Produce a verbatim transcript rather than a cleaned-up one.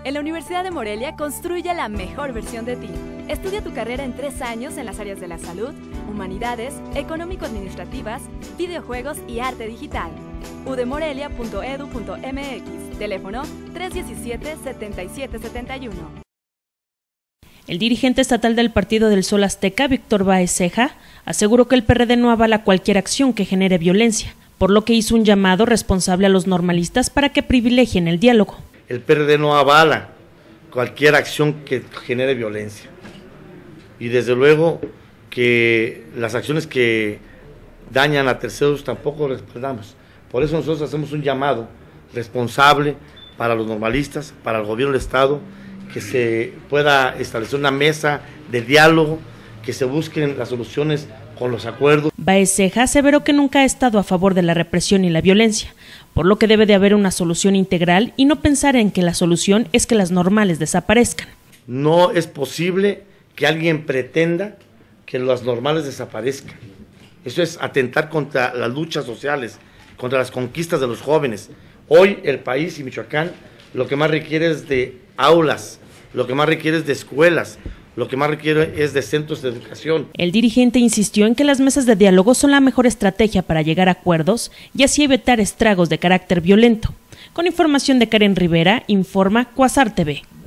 En la Universidad de Morelia construye la mejor versión de ti. Estudia tu carrera en tres años en las áreas de la salud, humanidades, económico-administrativas, videojuegos y arte digital. u d morelia punto e d u punto m x, teléfono tres uno siete, siete siete siete uno. El dirigente estatal del Partido del Sol Azteca, Víctor Báez Ceja, aseguró que el P R D no avala cualquier acción que genere violencia, por lo que hizo un llamado responsable a los normalistas para que privilegien el diálogo. El P R D no avala cualquier acción que genere violencia. Y desde luego que las acciones que dañan a terceros tampoco respaldamos. Por eso nosotros hacemos un llamado responsable para los normalistas, para el gobierno del Estado, que se pueda establecer una mesa de diálogo, que se busquen las soluciones con los acuerdos. Báez Ceja aseveró que nunca ha estado a favor de la represión y la violencia, por lo que debe de haber una solución integral y no pensar en que la solución es que las normales desaparezcan. No es posible que alguien pretenda que las normales desaparezcan. Eso es atentar contra las luchas sociales, contra las conquistas de los jóvenes. Hoy el país y Michoacán lo que más requiere es de aulas, lo que más requiere es de escuelas, lo que más requiere es de centros de educación. El dirigente insistió en que las mesas de diálogo son la mejor estrategia para llegar a acuerdos y así evitar estragos de carácter violento. Con información de Karen Rivera, informa Cuasar T V.